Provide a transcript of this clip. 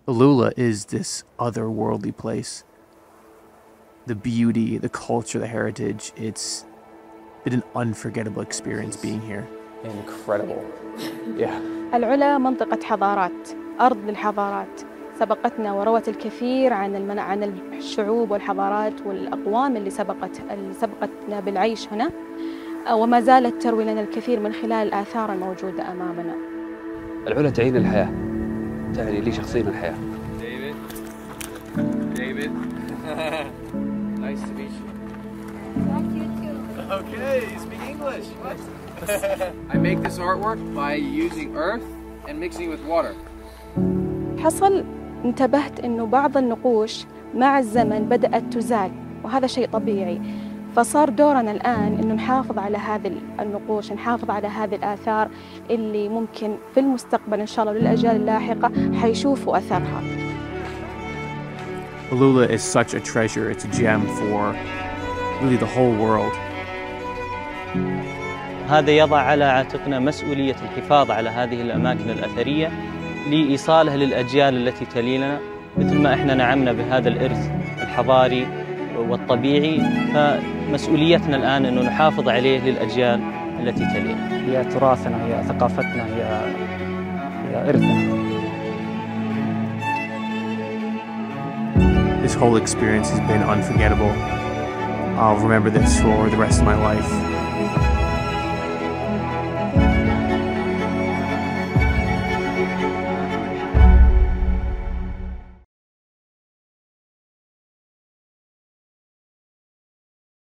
Alula is this otherworldly place. The beauty, the culture, the heritage, it's been an unforgettable experience being here. Incredible. Yeah. العلا منطقة حضارات، أرض للحضارات، سبقتنا وروت الكثير عن الشعوب والحضارات والأقوام اللي سبقتنا بالعيش هنا، وما زالت تروي لنا الكثير من خلال الآثار الموجودة أمامنا. العلا تعني الحياة، تعني لي شخصيا الحياة. David. Nice to meet you. Nice to meet you too. Okay, you speak English. What? I make this artwork by using earth and mixing it with water. حصل انتبهت إنه بعض النقوش مع الزمن بدأت تزال، وهذا شيء طبيعي، فصار دورنا الآن إنه نحافظ على هذه النقوش، نحافظ على هذه الآثار اللي ممكن في المستقبل إن شاء الله للأجيال اللاحقة حيشوفوا أثرها. Alula is such a treasure. It's a gem for really the whole world. هذا يضع على عاتقنا مسؤولية الحفاظ على هذه الأماكن الأثرية لإيصالها للأجيال التي تلينا، مثل ما إحنا نعمنا بهذا الإرث الحضاري والطبيعي، فمسؤوليتنا الآن أنه نحافظ عليه للأجيال التي تلينا. هي تراثنا، هي ثقافتنا، هي إرثنا. This whole experience has been unforgettable. I'll remember this for the rest of my life.